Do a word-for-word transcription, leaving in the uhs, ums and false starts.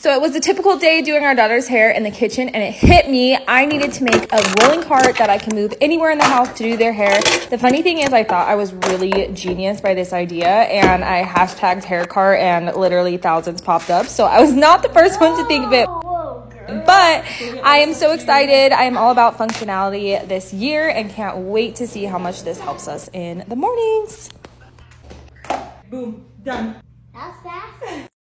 So it was a typical day doing our daughter's hair in the kitchen, and it hit me. I needed to make a rolling cart that I can move anywhere in the house to do their hair. The funny thing is I thought I was really genius by this idea, and I hashtagged hair cart and literally thousands popped up. So I was not the first one to think of it. But I am so excited. I am all about functionality this year and can't wait to see how much this helps us in the mornings. Boom, done. That's fast.